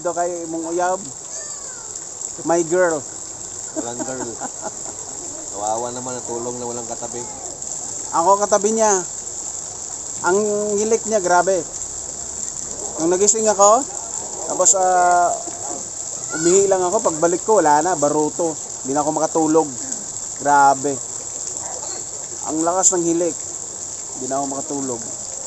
dito kay mong uyab. My girl. Walang girl. Kawawa naman, natulong na walang katabi. Ako katabi niya. Ang hilik niya, grabe. Nung nagising ako, tapos umihi lang ako, pagbalik ko, wala na, baruto. Hindi na ako makatulog. Grabe. Ang lakas ng hilik. Hindi na ako makatulog.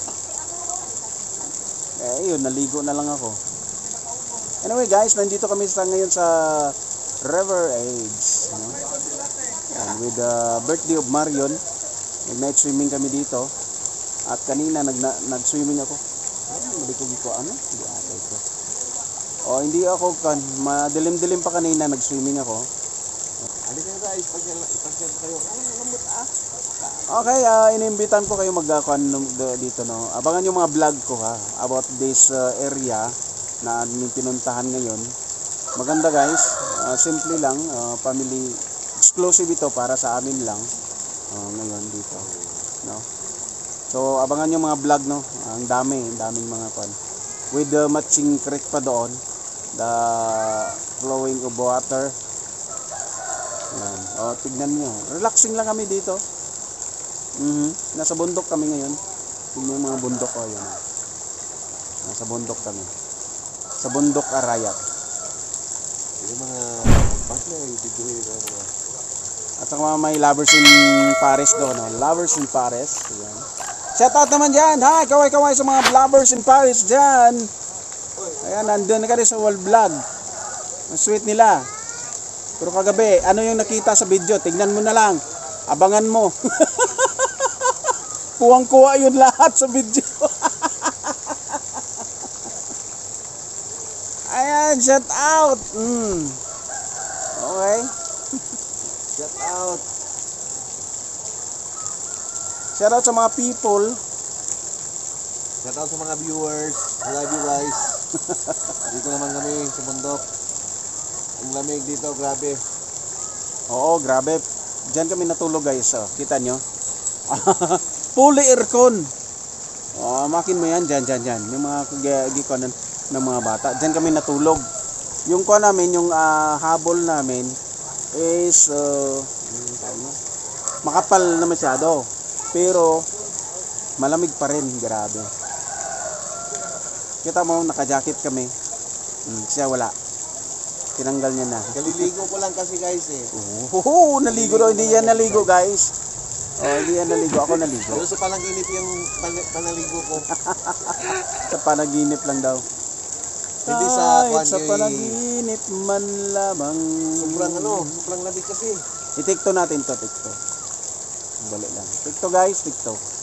Yun, naligo na lang ako. Anyway guys, nandito kami ngayon sa River Edge. And with the birthday of Marion, nag-night swimming kami dito. At kanina nag-swimming ako. Malikog ko ano? Hindi ata ito. Hindi ako madilim-dilim pa kanina nag-swimming ako. Halika na guys, ipag-share kayo. Okay, inimbitan ko kayo dito, no. Abangan yung mga vlog ko about this area na aming pinuntahan ngayon. Maganda guys, simple lang, family exclusive ito para sa amin lang ngayon dito, no. So abangan yung mga vlog, no. Ang daming mga with the matching creek pa doon, the flowing of water. Yan. Tignan nyo, relaxing lang kami dito. Nasa bundok kami ngayon. Tignan yung mga bundok ko, yan. Nasa bundok kami. Sa bundok Arayat. Yung mga degree na mga. At saka may lovers in Paris doon, no? Lovers in Paris. Ayan. Shout out naman dyan. Hi, kaway-kaway sa mga lovers in Paris dyan. Ayan, nandun na ka rin sa wall vlog. Ang sweet nila. Pero kagabi, ano yung nakita sa video? Tignan mo na lang. Abangan mo. Kuwang-kuwa yun lahat sa video. Ayan, shout out. Okay. Shout out. Shout out sa mga people. Shout out sa mga viewers. I love you guys. Dito naman kami sa bundok. Ang lamig dito, grabe. Oo, grabe. Diyan kami natulog guys. Kita nyo? Fully aircon. Makin mo yan. Diyan. Yung mga gikonan ng mga bata. Diyan kami natulog. Yung kuha namin, yung habol namin is makapal na masyado. Pero malamig pa rin. Grabe. Kita mo, naka-jacket kami. Siya wala. Tinanggal niya na. Kaliligo ko lang kasi guys eh. Naligo daw. Hindi yan naligo guys. Hindi yan naligo. Ako naligo. Pero sa panaginip yung panaligo ko. Sa panaginip lang daw. Hindi sa sa panaginip man lamang. Sobrang lamig kasi. I-tikto natin to, tikto. Balik lang. Tikto guys, tikto.